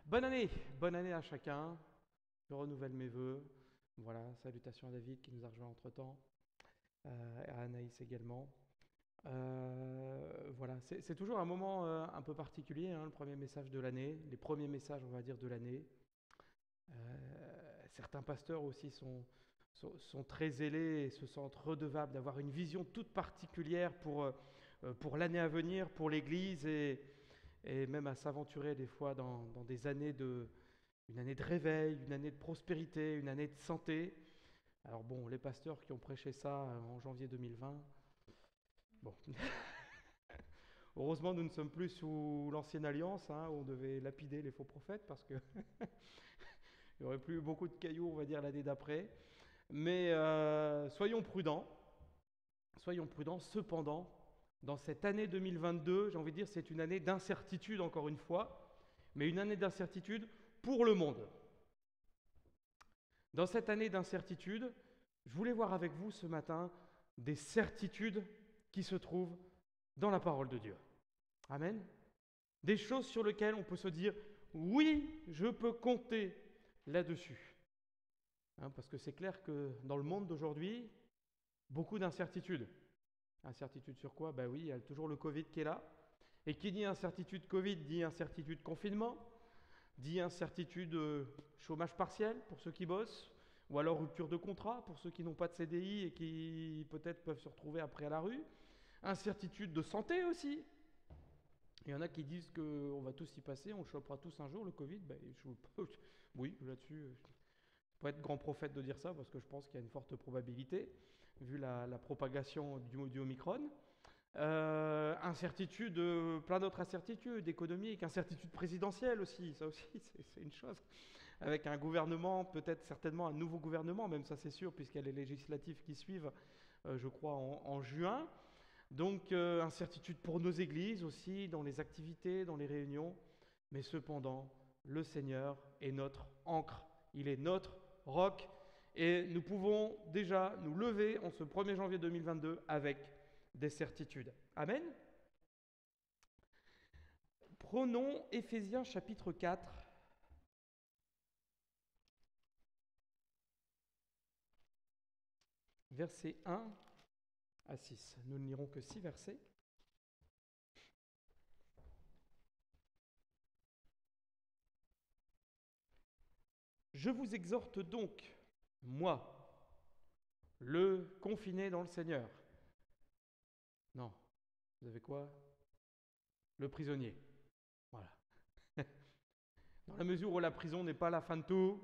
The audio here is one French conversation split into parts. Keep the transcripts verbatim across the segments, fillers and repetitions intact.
Bonne année, bonne année à chacun. Je renouvelle mes vœux. Voilà, salutations à David qui nous a rejoint entre-temps, euh, à Anaïs également. Euh, voilà, c'est c'est toujours un moment euh, un peu particulier, hein, le premier message de l'année, les premiers messages, on va dire, de l'année. Euh, certains pasteurs aussi sont, sont, sont très zélés et se sentent redevables d'avoir une vision toute particulière pour, euh, pour l'année à venir, pour l'Église et, et même à s'aventurer des fois dans, dans des années de, une année de réveil, une année de prospérité, une année de santé. Alors bon, les pasteurs qui ont prêché ça euh, en janvier deux mille vingt, bon, heureusement nous ne sommes plus sous l'ancienne alliance, hein, où on devait lapider les faux prophètes parce que il n'y aurait plus beaucoup de cailloux, on va dire, l'année d'après. Mais euh, soyons prudents, soyons prudents. Cependant, dans cette année deux mille vingt-deux, j'ai envie de dire, c'est une année d'incertitude encore une fois, mais une année d'incertitude pour le monde. Dans cette année d'incertitude, je voulais voir avec vous ce matin des certitudes qui se trouvent dans la parole de Dieu. Amen. Des choses sur lesquelles on peut se dire, oui, je peux compter là-dessus. Hein, parce que c'est clair que dans le monde d'aujourd'hui, beaucoup d'incertitudes. Incertitude sur quoi? Ben oui, il y a toujours le Covid qui est là. Et qui dit incertitude Covid dit incertitude confinement, dit incertitude euh, chômage partiel pour ceux qui bossent, ou alors rupture de contrat pour ceux qui n'ont pas de C D I et qui peut-être peuvent se retrouver après à la rue. Incertitude de santé aussi. Il y en a qui disent qu'on va tous y passer, on le chopera tous un jour, le Covid. Ben, je, oui, là-dessus, je ne peux pas être grand prophète de dire ça parce que je pense qu'il y a une forte probabilité, vu la, la propagation du, du Omicron. Euh, incertitude, euh, plein d'autres incertitudes économiques, incertitude présidentielle aussi, ça aussi c'est, c'est une chose. Avec un gouvernement, peut-être certainement un nouveau gouvernement, même ça c'est sûr, puisqu'il y a les législatives qui suivent, euh, je crois, en, en juin. Donc euh, incertitude pour nos églises aussi, dans les activités, dans les réunions. Mais cependant, le Seigneur est notre ancre, il est notre roc, et nous pouvons déjà nous lever en ce premier janvier deux mille vingt-deux avec des certitudes. Amen. Prenons Éphésiens chapitre quatre. Versets un à six. Nous ne lirons que six versets. Je vous exhorte donc, moi, le confiné dans le Seigneur. Non, vous avez quoi? Le prisonnier. Voilà. Dans la mesure où la prison n'est pas la fin de tout,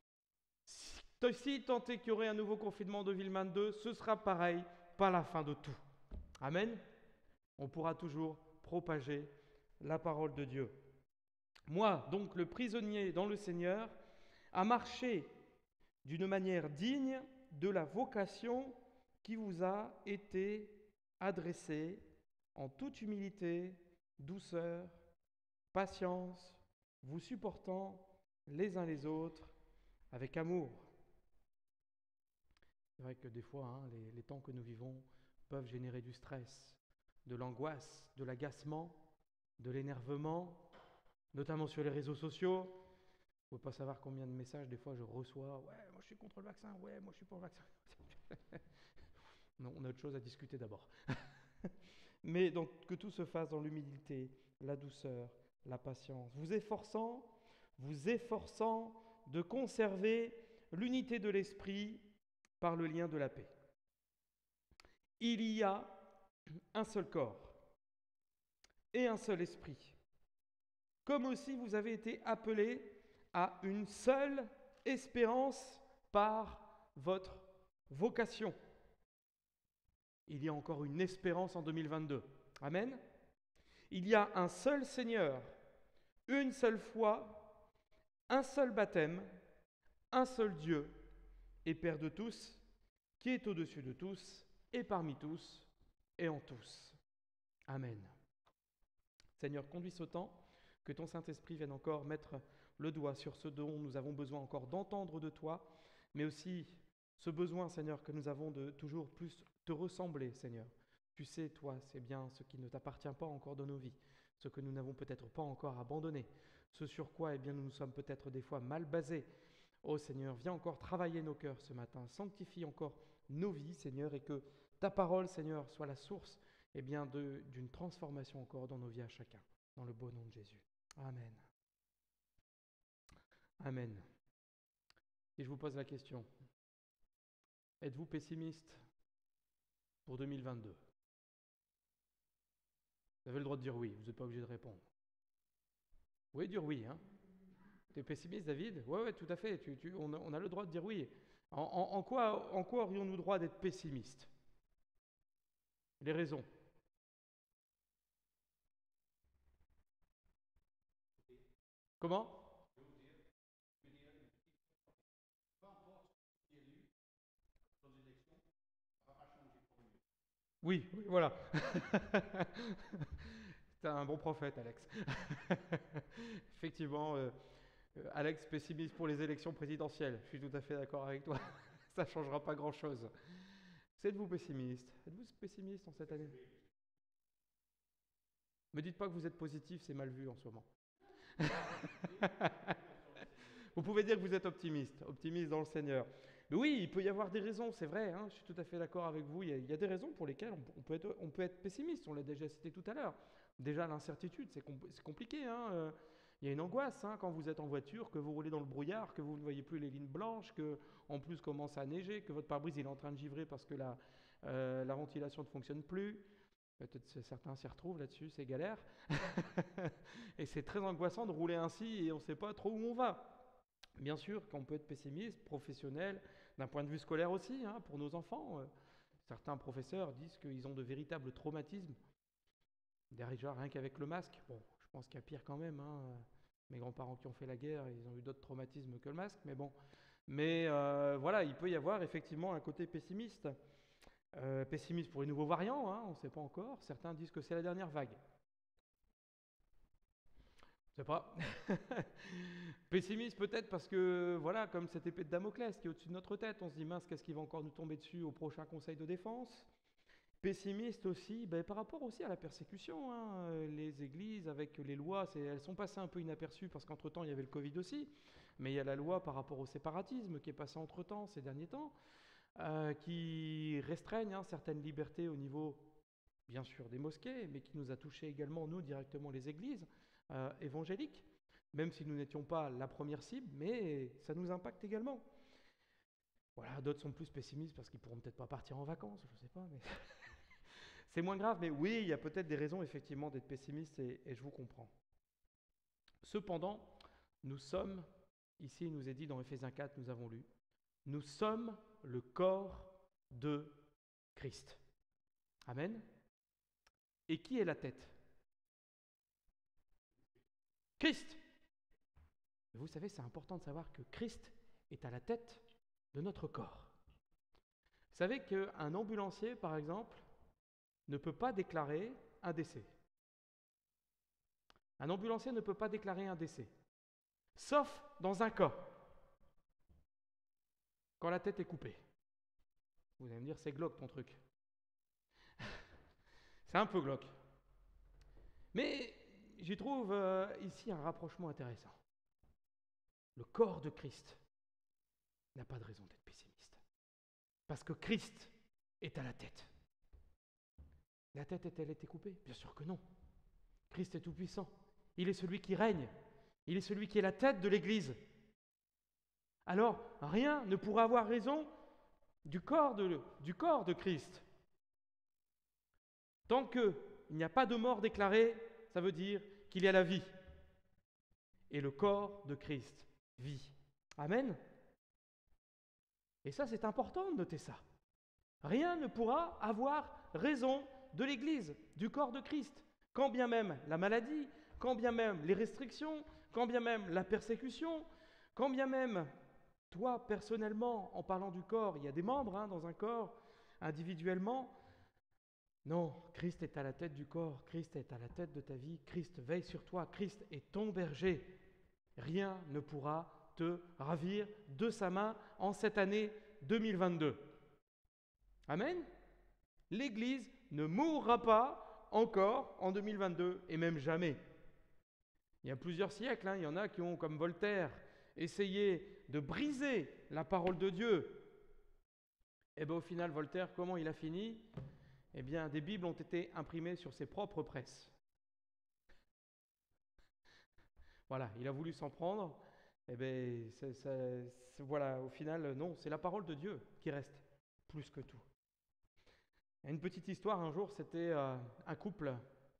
si tant est qu'il y aurait un nouveau confinement de deux mille vingt-deux, ce sera pareil, pas la fin de tout. Amen. On pourra toujours propager la parole de Dieu. Moi, donc le prisonnier dans le Seigneur, à marcher d'une manière digne de la vocation qui vous a été adressée en toute humilité, douceur, patience, vous supportant les uns les autres avec amour. C'est vrai que des fois, hein, les, les temps que nous vivons peuvent générer du stress, de l'angoisse, de l'agacement, de l'énervement, notamment sur les réseaux sociaux. Vous ne pouvez pas savoir combien de messages des fois je reçois. Ouais, moi je suis contre le vaccin. Ouais, moi je suis pour le vaccin. Non, on a autre chose à discuter d'abord. Mais donc que tout se fasse dans l'humilité, la douceur, la patience, vous efforçant, vous efforçant de conserver l'unité de l'esprit par le lien de la paix. Il y a un seul corps et un seul esprit, comme aussi vous avez été appelés à une seule espérance par votre vocation. Il y a encore une espérance en deux mille vingt-deux. Amen. Il y a un seul Seigneur, une seule foi, un seul baptême, un seul Dieu et Père de tous, qui est au-dessus de tous et parmi tous et en tous. Amen. Seigneur, conduis ce temps, que ton Saint-Esprit vienne encore mettre le doigt sur ce dont nous avons besoin encore d'entendre de toi, mais aussi ce besoin, Seigneur, que nous avons de toujours plus te ressembler, Seigneur. Tu sais, toi, c'est bien ce qui ne t'appartient pas encore dans nos vies, ce que nous n'avons peut-être pas encore abandonné, ce sur quoi eh bien, nous nous sommes peut-être des fois mal basés. Oh Seigneur, viens encore travailler nos cœurs ce matin, sanctifie encore nos vies, Seigneur, et que ta parole, Seigneur, soit la source eh bien, de, d'une transformation encore dans nos vies à chacun, dans le beau nom de Jésus. Amen. Amen. Et je vous pose la question, êtes-vous pessimiste pour deux mille vingt-deux? Vous avez le droit de dire oui, vous n'êtes pas obligé de répondre. Vous pouvez dire oui, hein? Tu es pessimiste, David? Oui, ouais, tout à fait, tu, tu, on, a, on a le droit de dire oui. En, en, en quoi, en quoi aurions-nous droit d'être pessimistes? Les raisons. Comment? Oui, oui, voilà. C'est un bon prophète, Alex. Effectivement, euh, euh, Alex pessimiste pour les élections présidentielles. Je suis tout à fait d'accord avec toi. Ça ne changera pas grand-chose. Êtes-vous pessimiste? Êtes-vous pessimiste en cette année? Me dites pas que vous êtes positif, c'est mal vu en ce moment. Vous pouvez dire que vous êtes optimiste, optimiste dans le Seigneur. Mais oui, il peut y avoir des raisons, c'est vrai, hein, je suis tout à fait d'accord avec vous. Il y, a, il y a des raisons pour lesquelles on, on, peut être, on peut être pessimiste, on l'a déjà cité tout à l'heure. Déjà, l'incertitude, c'est, compl- c'est compliqué. Hein, euh, il y a une angoisse hein, quand vous êtes en voiture, que vous roulez dans le brouillard, que vous ne voyez plus les lignes blanches, que en plus commence à neiger, que votre pare-brise il est en train de givrer parce que la, euh, la ventilation ne fonctionne plus. Peut-être que certains s'y retrouvent là-dessus, c'est galère. Et c'est très angoissant de rouler ainsi et on ne sait pas trop où on va. Bien sûr qu'on peut être pessimiste, professionnel, d'un point de vue scolaire aussi, hein, pour nos enfants. Euh, certains professeurs disent qu'ils ont de véritables traumatismes. Déjà, rien qu'avec le masque. Bon, je pense qu'il y a pire quand même. Hein. Mes grands-parents qui ont fait la guerre, ils ont eu d'autres traumatismes que le masque, mais bon. Mais euh, voilà, il peut y avoir effectivement un côté pessimiste. Euh, pessimiste pour les nouveaux variants, hein, on ne sait pas encore. Certains disent que c'est la dernière vague. Je sais pas. Pessimiste peut-être parce que, voilà, comme cette épée de Damoclès qui est au-dessus de notre tête, on se dit, mince, qu'est-ce qui va encore nous tomber dessus au prochain Conseil de défense? Pessimiste aussi, ben, par rapport aussi à la persécution. Hein. Les églises, avec les lois, c'est, elles sont passées un peu inaperçues parce qu'entre-temps, il y avait le Covid aussi. Mais il y a la loi par rapport au séparatisme qui est passée entre-temps, ces derniers temps, euh, qui restreignent hein, certaines libertés au niveau, bien sûr, des mosquées, mais qui nous a touchés également, nous, directement, les églises euh, évangéliques. Même si nous n'étions pas la première cible, mais ça nous impacte également. Voilà, d'autres sont plus pessimistes parce qu'ils pourront peut-être pas partir en vacances, je ne sais pas, mais c'est moins grave. Mais oui, il y a peut-être des raisons effectivement d'être pessimiste et, et je vous comprends. Cependant, nous sommes, ici il nous est dit dans Éphésiens quatre, nous avons lu, nous sommes le corps de Christ. Amen. Et qui est la tête? Christ. Vous savez, c'est important de savoir que Christ est à la tête de notre corps. Vous savez qu'un ambulancier, par exemple, ne peut pas déclarer un décès. Un ambulancier ne peut pas déclarer un décès, sauf dans un cas, quand la tête est coupée. Vous allez me dire, c'est glauque ton truc. C'est un peu glauque. Mais j'y trouve euh, ici un rapprochement intéressant. Le corps de Christ n'a pas de raison d'être pessimiste. Parce que Christ est à la tête. La tête est-elle été coupée? Bien sûr que non. Christ est tout-puissant. Il est celui qui règne. Il est celui qui est la tête de l'Église. Alors, rien ne pourra avoir raison du corps de, du corps de Christ. Tant qu'il n'y a pas de mort déclarée, ça veut dire qu'il y a la vie. Et le corps de Christ vit. Amen. Et ça, c'est important de noter ça. Rien ne pourra avoir raison de l'Église, du corps de Christ. Quand bien même la maladie, quand bien même les restrictions, quand bien même la persécution, quand bien même toi, personnellement, en parlant du corps, il y a des membres hein, dans un corps, individuellement. Non, Christ est à la tête du corps, Christ est à la tête de ta vie, Christ veille sur toi, Christ est ton berger. Rien ne pourra te ravir de sa main en cette année deux mille vingt-deux. Amen. L'Église ne mourra pas encore en deux mille vingt-deux et même jamais. Il Il y a plusieurs siècles, hein, il y en a qui ont, comme Voltaire, essayé de briser la parole de Dieu. Et bien au final, Voltaire, comment il a fini? Eh bien, des Bibles ont été imprimées sur ses propres presses. Voilà, il a voulu s'en prendre. Eh bien, c'est, c'est, c'est, voilà, au final, non, c'est la parole de Dieu qui reste plus que tout. Une petite histoire, un jour, c'était euh, un couple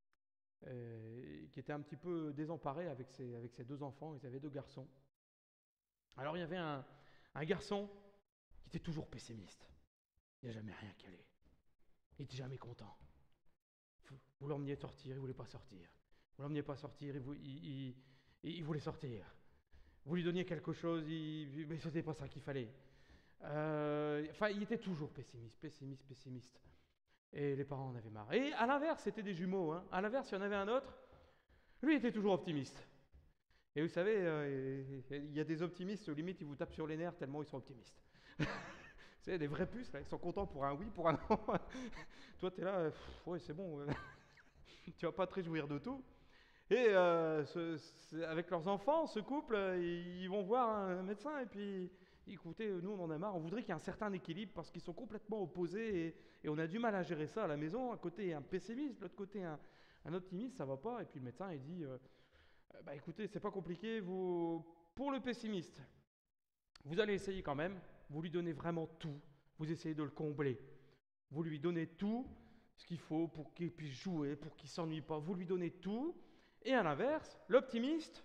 euh, qui était un petit peu désemparé avec ses, avec ses deux enfants. Ils avaient deux garçons. Alors, il y avait un, un garçon qui était toujours pessimiste. Il n'y a jamais rien qui allait. Il n'était jamais content. Vous l'emmeniez sortir, il ne voulait pas sortir. Vous l'emmeniez pas sortir, il, il, il, il voulait sortir. Vous lui donniez quelque chose, il, mais ce n'était pas ça qu'il fallait. Euh, enfin, il était toujours pessimiste, pessimiste, pessimiste. Et les parents en avaient marre. Et à l'inverse, c'était des jumeaux. Hein. À l'inverse, il y en avait un autre. Lui, il était toujours optimiste. Et vous savez, euh, il y a des optimistes, limite, ils vous tapent sur les nerfs tellement ils sont optimistes. C'est des vrais puces, là, ils sont contents pour un oui, pour un non. Toi, tu es là, pff, ouais, c'est bon, tu vas pas te réjouir de tout. Et euh, ce, ce, avec leurs enfants, ce couple, ils vont voir un médecin et puis, écoutez, nous, on en a marre, on voudrait qu'il y ait un certain équilibre parce qu'ils sont complètement opposés et, et on a du mal à gérer ça à la maison. Un côté un pessimiste, l'autre côté un, un optimiste, ça va pas. Et puis le médecin, il dit, euh, bah écoutez, c'est pas compliqué, vous, pour le pessimiste, vous allez essayer quand même, vous lui donnez vraiment tout, vous essayez de le combler. Vous lui donnez tout ce qu'il faut pour qu'il puisse jouer, pour qu'il ne s'ennuie pas. Vous lui donnez tout. Et à l'inverse, l'optimiste,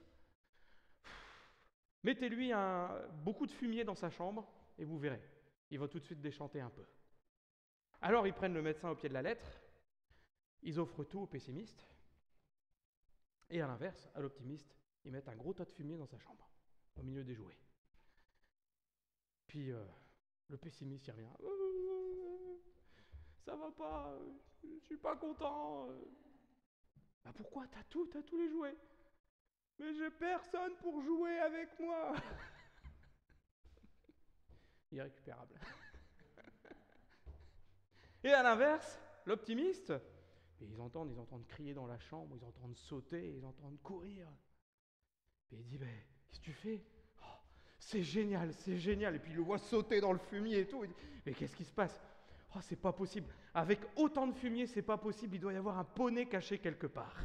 mettez-lui un, beaucoup de fumier dans sa chambre et vous verrez, il va tout de suite déchanter un peu. Alors ils prennent le médecin au pied de la lettre, ils offrent tout au pessimiste. Et à l'inverse, à l'optimiste, ils mettent un gros tas de fumier dans sa chambre, au milieu des jouets. Puis euh, le pessimiste, il revient. Euh, ça va pas, je suis pas content. Bah pourquoi? T'as tout, t'as tous les jouets. Mais j'ai personne pour jouer avec moi. Irrécupérable. Et à l'inverse, l'optimiste, ils entendent, ils entendent crier dans la chambre, ils entendent sauter, ils entendent courir. Et il dit, mais qu'est-ce que tu fais? Oh, c'est génial, c'est génial. Et puis il le voit sauter dans le fumier et tout. Il dit, mais qu'est-ce qui se passe? Oh, c'est pas possible. Avec autant de fumier, c'est pas possible. Il doit y avoir un poney caché quelque part.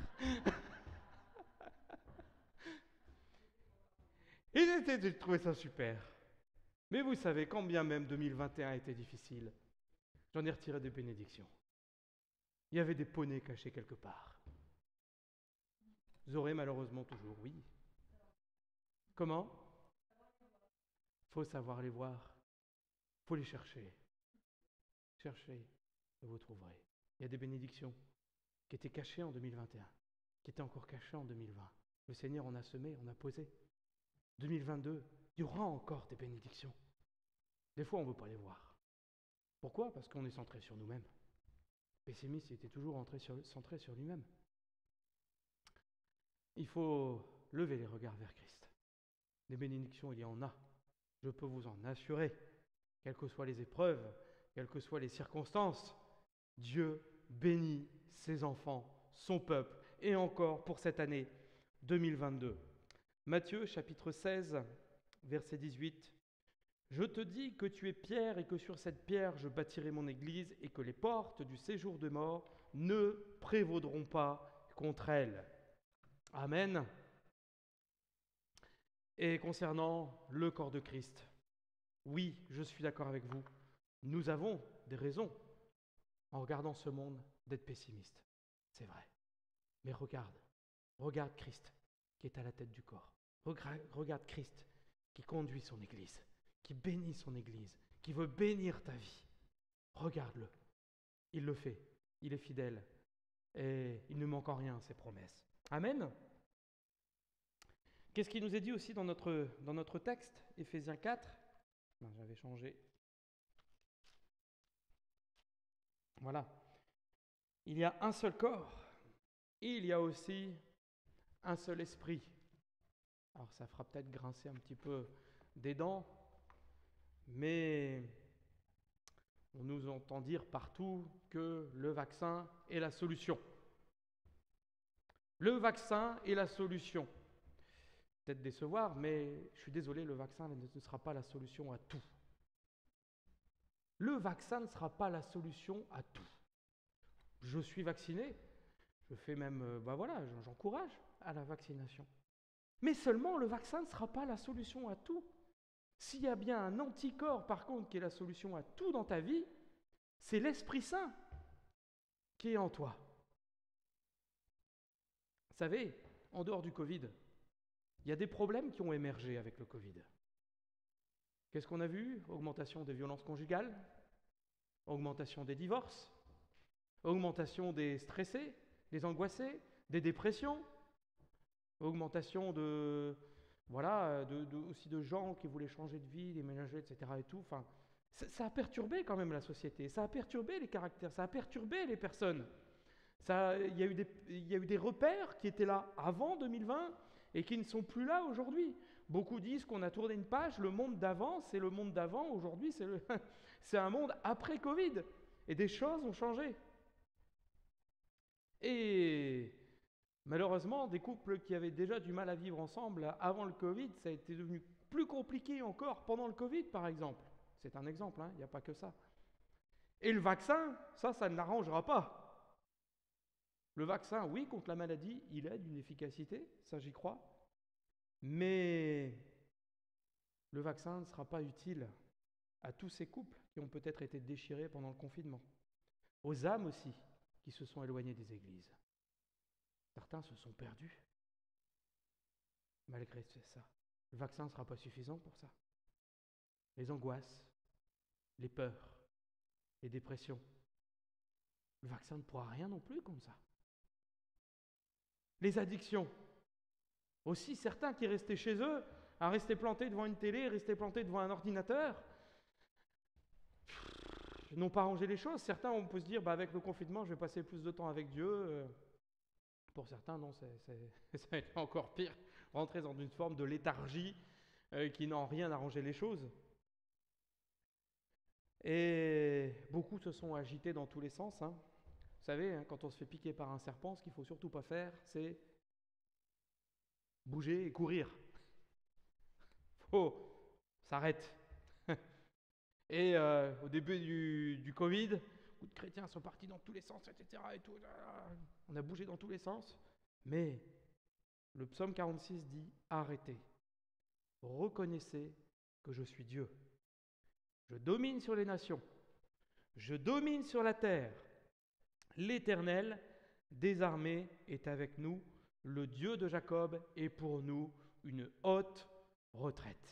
Et j'ai trouvé ça super. Mais vous savez, quand bien même deux mille vingt et un était difficile, j'en ai retiré des bénédictions. Il y avait des poneys cachés quelque part. Vous aurez malheureusement toujours, oui. Comment? Faut savoir les voir. Faut les chercher. Cherchez et vous trouverez. Il y a des bénédictions qui étaient cachées en deux mille vingt et un, qui étaient encore cachées en deux mille vingt. Le Seigneur en a semé, on a posé. deux mille vingt-deux, il y aura encore des bénédictions. Des fois, on ne veut pas les voir. Pourquoi? Parce qu'on est centré sur nous-mêmes. Le pessimiste était toujours sur, centré sur lui-même. Il faut lever les regards vers Christ. Des bénédictions, il y en a. Je peux vous en assurer. Quelles que soient les épreuves, quelles que soient les circonstances, Dieu bénit ses enfants, son peuple, et encore pour cette année deux mille vingt-deux. Matthieu chapitre seize, verset dix-huit. « Je te dis que tu es pierre et que sur cette pierre je bâtirai mon église et que les portes du séjour de mort ne prévaudront pas contre elle. » Amen. Et concernant le corps de Christ, oui, je suis d'accord avec vous. Nous avons des raisons, en regardant ce monde, d'être pessimistes. C'est vrai. Mais regarde, regarde Christ qui est à la tête du corps. Regarde Christ qui conduit son Église, qui bénit son Église, qui veut bénir ta vie. Regarde-le. Il le fait. Il est fidèle. Et il ne manque en rien à ses promesses. Amen. Qu'est-ce qui nous est dit aussi dans notre, dans notre texte, Éphésiens quatre? Non, j'avais changé. Voilà. Il y a un seul corps. Il y a aussi un seul esprit. Alors ça fera peut-être grincer un petit peu des dents, mais on nous entend dire partout que le vaccin est la solution. Le vaccin est la solution. peut-être décevoir, mais je suis désolé, le vaccin ne sera pas la solution à tout. Le vaccin ne sera pas la solution à tout. Je suis vacciné, je fais même, euh, bah voilà, j'encourage à la vaccination. Mais seulement le vaccin ne sera pas la solution à tout. S'il y a bien un anticorps, par contre, qui est la solution à tout dans ta vie, c'est l'Esprit Saint qui est en toi. Vous savez, en dehors du Covid, il y a des problèmes qui ont émergé avec le Covid. Qu'est-ce qu'on a vu? Augmentation des violences conjugales, augmentation des divorces, augmentation des stressés, des angoissés, des dépressions, augmentation de, voilà, de, de, aussi de gens qui voulaient changer de vie, déménager, et cetera et tout. Enfin, ça, ça a perturbé quand même la société, ça a perturbé les caractères, ça a perturbé les personnes. Ça, il y a eu des, il y a eu des repères qui étaient là avant deux mille vingt et qui ne sont plus là aujourd'hui. Beaucoup disent qu'on a tourné une page, le monde d'avant, c'est le monde d'avant, aujourd'hui c'est, le, c'est un monde après Covid. Et des choses ont changé. Et malheureusement, des couples qui avaient déjà du mal à vivre ensemble avant le Covid, ça a été devenu plus compliqué encore pendant le Covid, par exemple. C'est un exemple, hein, il n'y a pas que ça. Et le vaccin, ça, ça ne l'arrangera pas. Le vaccin, oui, contre la maladie, il a d'une efficacité, ça j'y crois. Mais le vaccin ne sera pas utile à tous ces couples qui ont peut-être été déchirés pendant le confinement. Aux âmes aussi qui se sont éloignées des églises. Certains se sont perdus. Malgré ça, le vaccin ne sera pas suffisant pour ça. Les angoisses, les peurs, les dépressions. Le vaccin ne pourra rien non plus comme ça. Les addictions. Aussi, certains qui restaient chez eux, à rester plantés devant une télé, rester plantés devant un ordinateur, n'ont pas arrangé les choses. Certains, on peut se dire, bah, avec le confinement, je vais passer plus de temps avec Dieu. Pour certains, non, c'est, c'est, ça a été encore pire. Rentrer dans une forme de léthargie euh, qui n'ont rien arrangé les choses. Et beaucoup se sont agités dans tous les sens. Hein. Vous savez, hein, quand on se fait piquer par un serpent, ce qu'il ne faut surtout pas faire, c'est bouger et courir. Faut s'arrête. Et euh, au début du, du Covid, beaucoup de chrétiens sont partis dans tous les sens, et cetera. Et tout. On a bougé dans tous les sens. Mais le psaume quarante-six dit « Arrêtez, reconnaissez que je suis Dieu. Je domine sur les nations, je domine sur la terre. L'Éternel des armées est avec nous, le Dieu de Jacob est pour nous une haute retraite. »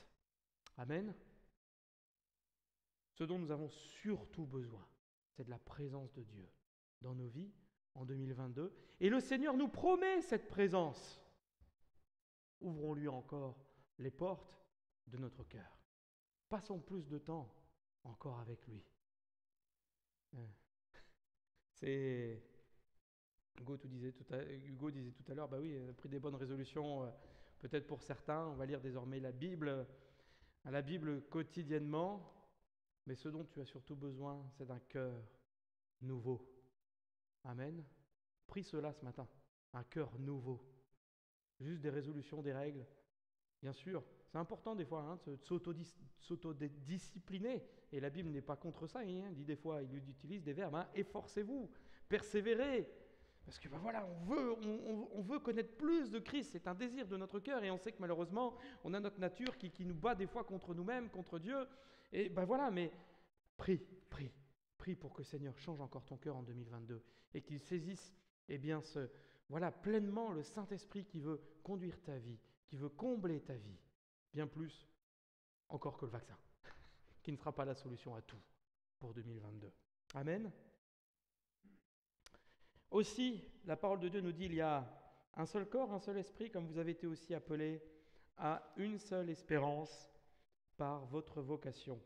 Amen. Ce dont nous avons surtout besoin, c'est de la présence de Dieu dans nos vies en deux mille vingt-deux. Et le Seigneur nous promet cette présence. Ouvrons-lui encore les portes de notre cœur. Passons plus de temps encore avec lui. C'est... Hugo, disait tout à... Hugo disait tout à l'heure, bah oui, on a pris des bonnes résolutions, peut-être pour certains, on va lire désormais la Bible, la Bible quotidiennement. Mais ce dont tu as surtout besoin, c'est d'un cœur nouveau. Amen. Prie cela ce matin, un cœur nouveau. Juste des résolutions, des règles. Bien sûr, c'est important des fois hein, de s'autodiscipliner. Et la Bible n'est pas contre ça. Hein. Il dit des fois, il utilise des verbes. Hein, efforcez-vous, persévérez. Parce que ben voilà, on veut, on, on veut connaître plus de Christ. C'est un désir de notre cœur. Et on sait que malheureusement, on a notre nature qui, qui nous bat des fois contre nous-mêmes, contre Dieu. Et ben voilà, mais prie, prie, prie pour que le Seigneur change encore ton cœur en deux mille vingt-deux et qu'il saisisse, eh bien, ce, voilà, pleinement le Saint-Esprit qui veut conduire ta vie, qui veut combler ta vie, bien plus encore que le vaccin, qui ne sera pas la solution à tout pour deux mille vingt-deux. Amen. Aussi, la parole de Dieu nous dit il y a un seul corps, un seul esprit, comme vous avez été aussi appelés à une seule espérance par votre vocation.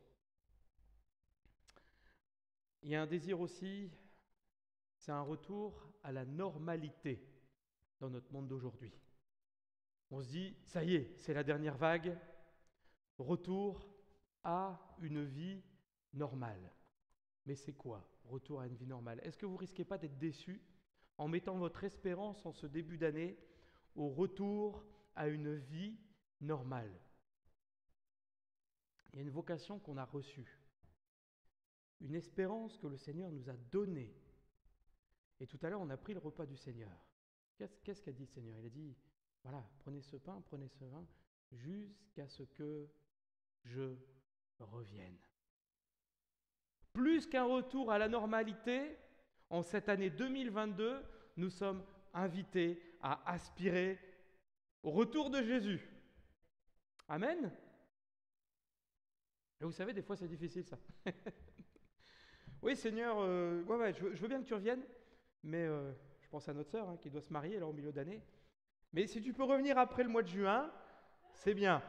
Il y a un désir aussi, c'est un retour à la normalité dans notre monde d'aujourd'hui. On se dit, ça y est, c'est la dernière vague, retour à une vie normale. Mais c'est quoi, retour à une vie normale? Est-ce que vous ne risquez pas d'être déçus en mettant votre espérance en ce début d'année au retour à une vie normale. Il y a une vocation qu'on a reçue, une espérance que le Seigneur nous a donnée. Et tout à l'heure, on a pris le repas du Seigneur. Qu'est-ce, qu'est-ce qu'a dit le Seigneur? Il a dit, voilà, prenez ce pain, prenez ce vin, jusqu'à ce que je revienne. Plus qu'un retour à la normalité, en cette année deux mille vingt-deux, nous sommes invités à aspirer au retour de Jésus. Amen. Et vous savez, des fois c'est difficile ça. Oui Seigneur, euh, ouais, ouais, je, veux, je veux bien que tu reviennes, mais euh, je pense à notre sœur hein, qui doit se marier là au milieu d'année. Mais si tu peux revenir après le mois de juin, c'est bien.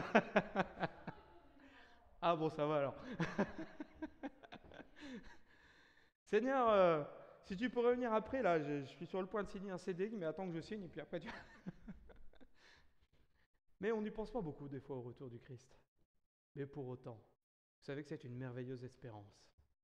Ah bon, ça va alors. Seigneur, euh, si tu peux revenir après, là, je, je suis sur le point de signer un C D I, mais attends que je signe, et puis après tu... Mais on n'y pense pas beaucoup des fois au retour du Christ. Mais pour autant, vous savez que c'est une merveilleuse espérance.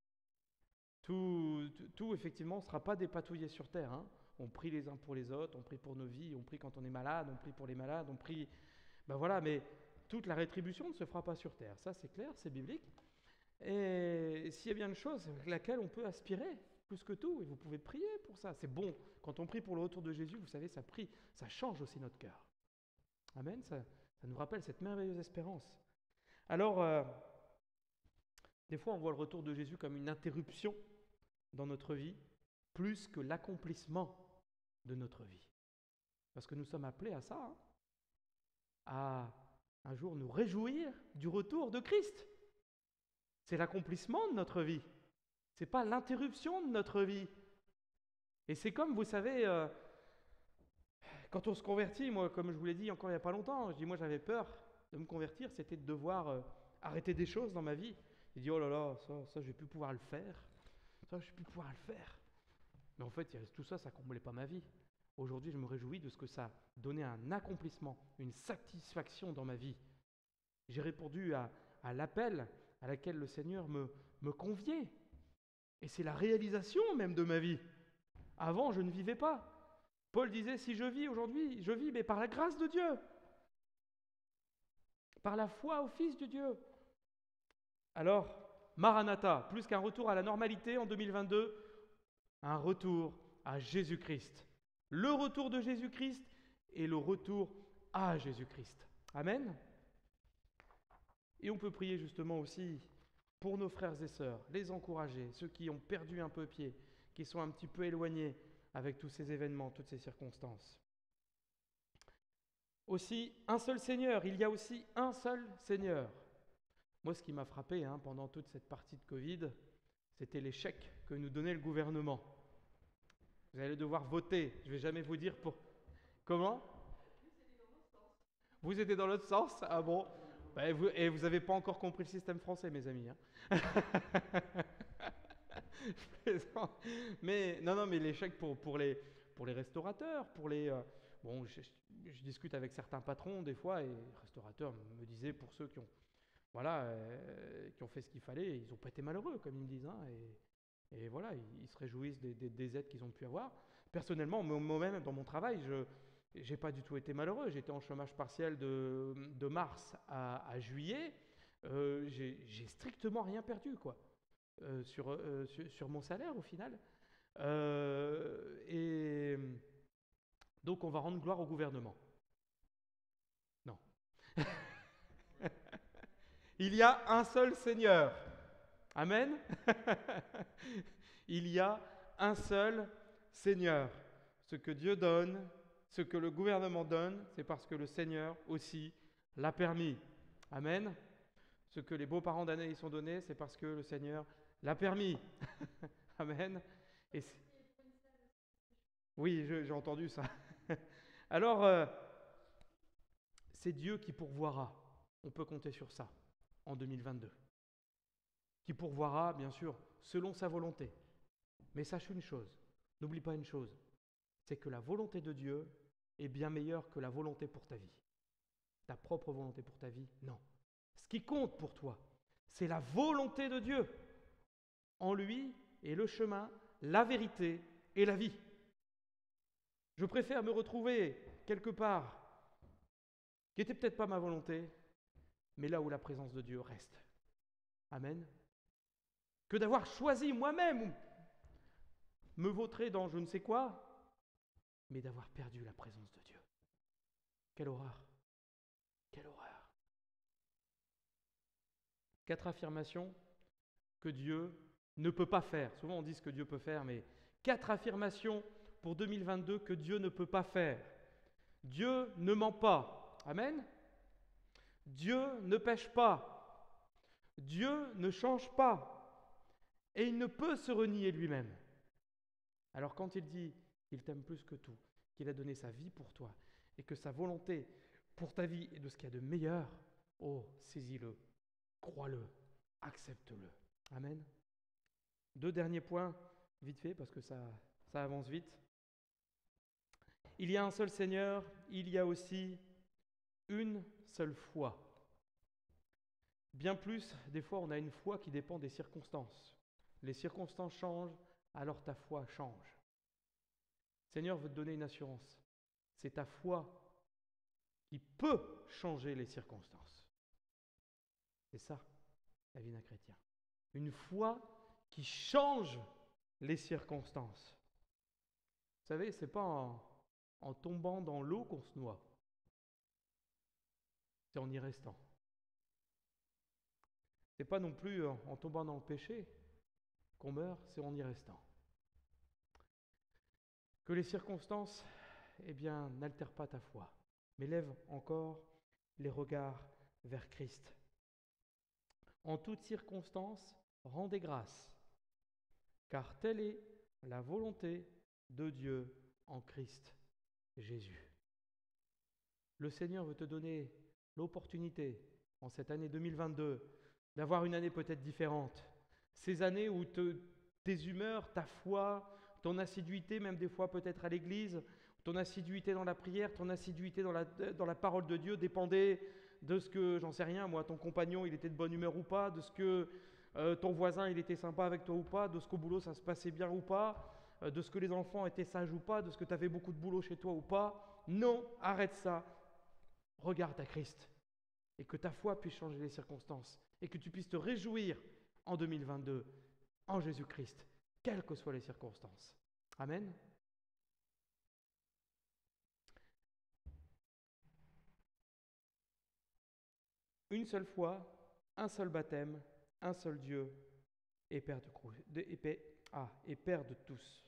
Tout, tout, tout effectivement, ne sera pas dépatouillé sur terre. Hein. On prie les uns pour les autres, on prie pour nos vies, on prie quand on est malade, on prie pour les malades, on prie... Ben voilà, mais toute la rétribution ne se fera pas sur terre. Ça, c'est clair, c'est biblique. Et s'il y a bien une chose à laquelle on peut aspirer, plus que tout, et vous pouvez prier pour ça, c'est bon. Quand on prie pour le retour de Jésus, vous savez, ça prie, ça change aussi notre cœur. Amen, ça, ça nous rappelle cette merveilleuse espérance. Alors, euh, des fois, on voit le retour de Jésus comme une interruption dans notre vie, plus que l'accomplissement de notre vie. Parce que nous sommes appelés à ça, hein, à un jour nous réjouir du retour de Christ. C'est l'accomplissement de notre vie. Ce n'est pas l'interruption de notre vie. Et c'est comme, vous savez, euh, quand on se convertit, moi, comme je vous l'ai dit encore il n'y a pas longtemps, je dis, moi j'avais peur de me convertir, c'était de devoir euh, arrêter des choses dans ma vie. J'ai dit, oh là là, ça, ça je ne vais plus pouvoir le faire. Ça, je ne vais plus pouvoir le faire. Mais en fait, tout ça, ça ne comblait pas ma vie. Aujourd'hui, je me réjouis de ce que ça donnait un accomplissement, une satisfaction dans ma vie. J'ai répondu à, à l'appel à laquelle le Seigneur me, me conviait. Et c'est la réalisation même de ma vie. Avant, je ne vivais pas. Paul disait, si je vis aujourd'hui, je vis, mais par la grâce de Dieu. Par la foi au Fils de Dieu. Alors, Maranatha, plus qu'un retour à la normalité en deux mille vingt-deux, un retour à Jésus-Christ. Le retour de Jésus-Christ et le retour à Jésus-Christ. Amen. Et on peut prier justement aussi pour nos frères et sœurs, les encourager, ceux qui ont perdu un peu pied, qui sont un petit peu éloignés avec tous ces événements, toutes ces circonstances. Aussi, un seul Seigneur, il y a aussi un seul Seigneur. Moi, ce qui m'a frappé hein, pendant toute cette partie de Covid, c'était les chèques que nous donnait le gouvernement. Vous allez devoir voter, je ne vais jamais vous dire pour... Comment ? Vous étiez dans l'autre sens ? Ah bon ? Ben, vous, et vous n'avez pas encore compris le système français, mes amis. Hein. mais non, non, mais les chèques pour, pour, les, pour les restaurateurs, pour les... Euh, bon, je, je discute avec certains patrons des fois, et les restaurateurs me disaient, pour ceux qui ont, voilà, euh, qui ont fait ce qu'il fallait, ils n'ont pas été malheureux, comme ils me disent. Hein, et, et voilà, ils, ils se réjouissent des, des, des aides qu'ils ont pu avoir. Personnellement, moi-même, dans mon travail, je... J'ai pas du tout été malheureux. J'étais en chômage partiel de, de mars à, à juillet. Euh, j'ai, j'ai strictement rien perdu, quoi, euh, sur, euh, sur, sur mon salaire au final. Euh, et donc, on va rendre gloire au gouvernement. Non. Il y a un seul Seigneur. Amen. Il y a un seul Seigneur. Ce que Dieu donne, ce que le gouvernement donne, c'est parce que le Seigneur aussi l'a permis. Amen. Ce que les beaux-parents d'Anaïs ont donné, c'est parce que le Seigneur l'a permis. Amen. Et c'est... Oui, je, j'ai entendu ça. Alors, euh, c'est Dieu qui pourvoira. On peut compter sur ça en deux mille vingt-deux. Qui pourvoira, bien sûr, selon sa volonté. Mais sache une chose, n'oublie pas une chose, c'est que la volonté de Dieu est bien meilleure que la volonté pour ta vie. Ta propre volonté pour ta vie, non. Ce qui compte pour toi, c'est la volonté de Dieu. En lui est le chemin, la vérité et la vie. Je préfère me retrouver quelque part qui n'était peut-être pas ma volonté, mais là où la présence de Dieu reste. Amen. Que d'avoir choisi moi-même me vautrer dans je ne sais quoi, mais d'avoir perdu la présence de Dieu. Quelle horreur! Quelle horreur! Quatre affirmations que Dieu ne peut pas faire. Souvent on dit ce que Dieu peut faire, mais quatre affirmations pour deux mille vingt-deux que Dieu ne peut pas faire. Dieu ne ment pas. Amen. Dieu ne pêche pas. Dieu ne change pas. Et il ne peut se renier lui-même. Alors quand il dit qu'il t'aime plus que tout, qu'il a donné sa vie pour toi, et que sa volonté pour ta vie est de ce qu'il y a de meilleur, oh, saisis-le, crois-le, accepte-le. Amen. Deux derniers points, vite fait, parce que ça, ça avance vite. Il y a un seul Seigneur, il y a aussi une seule foi. Bien plus, des fois, on a une foi qui dépend des circonstances. Les circonstances changent, alors ta foi change. Le Seigneur veut te donner une assurance. C'est ta foi qui peut changer les circonstances. C'est ça, la vie d'un chrétien. Une foi qui change les circonstances. Vous savez, ce n'est pas en, en tombant dans l'eau qu'on se noie. C'est en y restant. Ce n'est pas non plus en, en tombant dans le péché qu'on meurt, c'est en y restant. Que les circonstances, eh bien, n'altèrent pas ta foi, mais lève encore les regards vers Christ. En toutes circonstances, rendez grâce, car telle est la volonté de Dieu en Christ Jésus. Le Seigneur veut te donner l'opportunité, en cette année deux mille vingt-deux, d'avoir une année peut-être différente. Ces années où te, tes humeurs, ta foi, ton assiduité, même des fois peut-être à l'église, ton assiduité dans la prière, ton assiduité dans la, dans la parole de Dieu dépendait de ce que, j'en sais rien, moi, ton compagnon, il était de bonne humeur ou pas, de ce que euh, ton voisin, il était sympa avec toi ou pas, de ce qu'au boulot, ça se passait bien ou pas, euh, de ce que les enfants étaient sages ou pas, de ce que tu avais beaucoup de boulot chez toi ou pas. Non, arrête ça. Regarde à Christ et que ta foi puisse changer les circonstances et que tu puisses te réjouir en deux mille vingt-deux en Jésus-Christ, quelles que soient les circonstances. Amen. Une seule foi, un seul baptême, un seul Dieu et Père de, de, et, Père, ah, et Père de tous.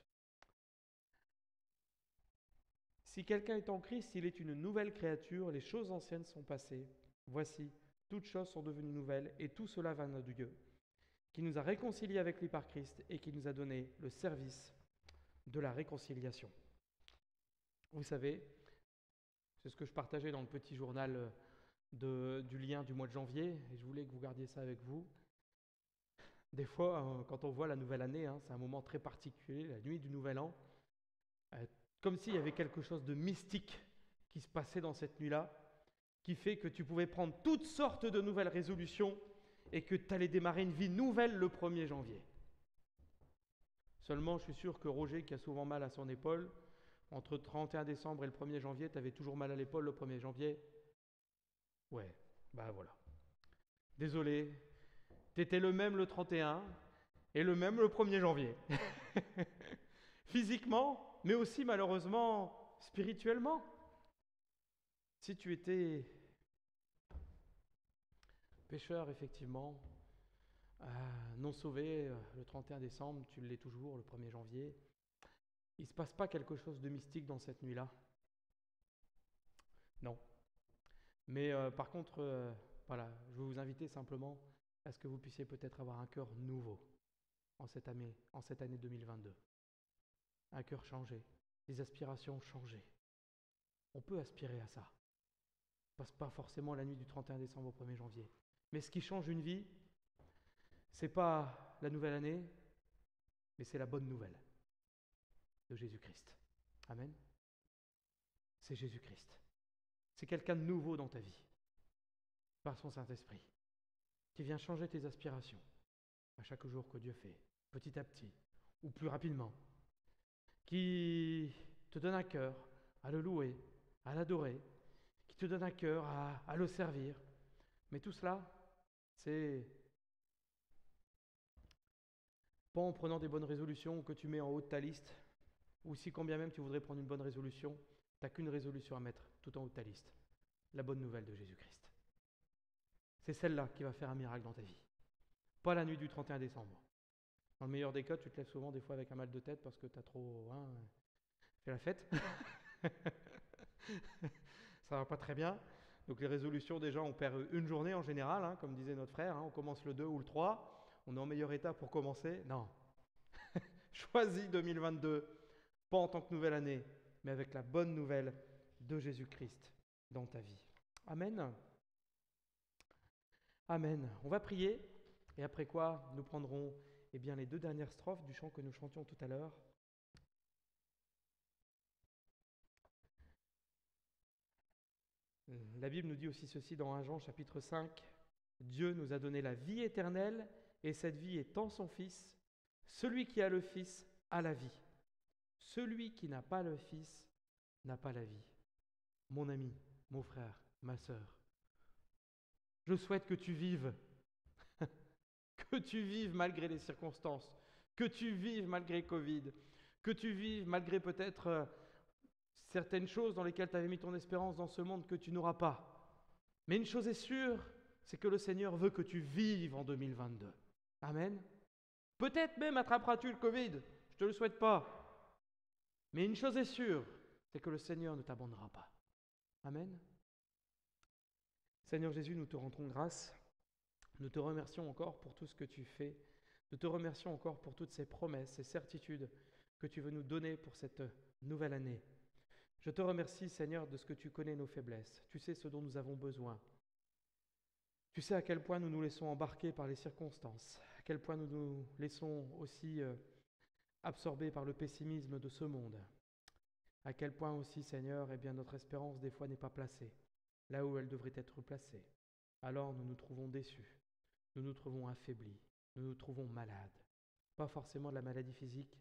Si quelqu'un est en Christ, il est une nouvelle créature, les choses anciennes sont passées. Voici, toutes choses sont devenues nouvelles et tout cela va de Dieu, qui nous a réconciliés avec lui par Christ et qui nous a donné le service de la réconciliation. Vous savez, c'est ce que je partageais dans le petit journal de, du lien du mois de janvier, et je voulais que vous gardiez ça avec vous. Des fois, quand on voit la nouvelle année, hein, c'est un moment très particulier, la nuit du Nouvel An, euh, comme s'il y avait quelque chose de mystique qui se passait dans cette nuit-là, qui fait que tu pouvais prendre toutes sortes de nouvelles résolutions et que tu allais démarrer une vie nouvelle le premier janvier. Seulement, je suis sûr que Roger, qui a souvent mal à son épaule, entre trente et un décembre et le premier janvier, tu avais toujours mal à l'épaule le premier janvier. Ouais, bah voilà. Désolé, tu étais le même le trente et un et le même le premier janvier. Physiquement, mais aussi malheureusement spirituellement. Si tu étais pécheur, effectivement, euh, non sauvé euh, le trente et un décembre, tu l'es toujours le premier janvier. Il ne se passe pas quelque chose de mystique dans cette nuit-là. Non. Mais euh, par contre, euh, voilà, je veux vous inviter simplement à ce que vous puissiez peut-être avoir un cœur nouveau en cette année, en cette année deux mille vingt-deux. Un cœur changé, des aspirations changées. On peut aspirer à ça. Ça ne passe pas forcément la nuit du trente et un décembre au premier janvier. Mais ce qui change une vie, ce n'est pas la nouvelle année, mais c'est la bonne nouvelle de Jésus-Christ. Amen. C'est Jésus-Christ. C'est quelqu'un de nouveau dans ta vie, par son Saint-Esprit, qui vient changer tes aspirations à chaque jour que Dieu fait, petit à petit, ou plus rapidement, qui te donne un cœur à le louer, à l'adorer, qui te donne à cœur à, à le servir. Mais tout cela, c'est pas en prenant des bonnes résolutions que tu mets en haut de ta liste, ou si quand bien même tu voudrais prendre une bonne résolution, tu n'as qu'une résolution à mettre tout en haut de ta liste, la bonne nouvelle de Jésus-Christ. C'est celle-là qui va faire un miracle dans ta vie. Pas la nuit du trente et un décembre. Dans le meilleur des cas, tu te lèves souvent des fois avec un mal de tête parce que tu as trop hein, fait la fête. Ça va pas très bien. Donc les résolutions, déjà, on perd une journée en général, hein, comme disait notre frère. Hein, on commence le deux ou le trois. On est en meilleur état pour commencer. Non. Choisis deux mille vingt-deux, pas en tant que nouvelle année, mais avec la bonne nouvelle de Jésus-Christ dans ta vie. Amen. Amen. On va prier, et après quoi, nous prendrons eh bien, les deux dernières strophes du chant que nous chantions tout à l'heure. La Bible nous dit aussi ceci dans premier Jean chapitre cinq. Dieu nous a donné la vie éternelle, et cette vie est en son Fils. Celui qui a le Fils a la vie. Celui qui n'a pas le Fils n'a pas la vie. Mon ami, mon frère, ma sœur, je souhaite que tu vives, que tu vives malgré les circonstances, que tu vives malgré Covid, que tu vives malgré peut-être euh, certaines choses dans lesquelles tu avais mis ton espérance dans ce monde que tu n'auras pas. Mais une chose est sûre, c'est que le Seigneur veut que tu vives en deux mille vingt-deux. Amen. Peut-être même attraperas-tu le Covid, je ne te le souhaite pas. Mais une chose est sûre, c'est que le Seigneur ne t'abandonnera pas. Amen. Seigneur Jésus, nous te rendons grâce. Nous te remercions encore pour tout ce que tu fais. Nous te remercions encore pour toutes ces promesses, ces certitudes que tu veux nous donner pour cette nouvelle année. Je te remercie, Seigneur, de ce que tu connais nos faiblesses. Tu sais ce dont nous avons besoin. Tu sais à quel point nous nous laissons embarquer par les circonstances, à quel point nous nous laissons aussi euh, absorbés par le pessimisme de ce monde, à quel point aussi, Seigneur, eh bien, notre espérance des fois n'est pas placée là où elle devrait être placée. Alors nous nous trouvons déçus, nous nous trouvons affaiblis, nous nous trouvons malades. Pas forcément de la maladie physique,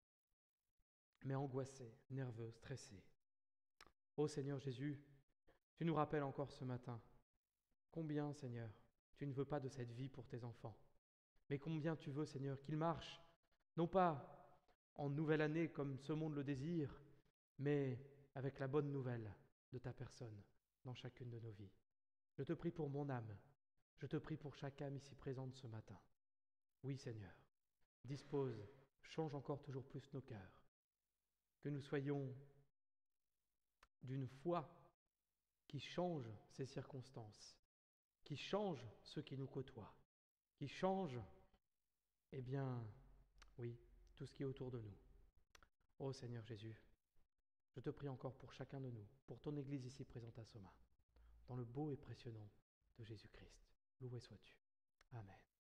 mais angoissés, nerveux, stressés. Ô Seigneur Jésus, tu nous rappelles encore ce matin combien, Seigneur, tu ne veux pas de cette vie pour tes enfants, mais combien tu veux, Seigneur, qu'ils marchent, non pas en nouvelle année comme ce monde le désire, mais avec la bonne nouvelle de ta personne dans chacune de nos vies. Je te prie pour mon âme, je te prie pour chaque âme ici présente ce matin. Oui, Seigneur, dispose, change encore toujours plus nos cœurs, que nous soyons d'une foi qui change ces circonstances, qui change ceux qui nous côtoient, qui change, eh bien, oui, tout ce qui est autour de nous. Ô Seigneur Jésus, je te prie encore pour chacun de nous, pour ton Église ici présente à Soma, dans le beau et précieux nom de Jésus-Christ. Loué sois-tu. Amen.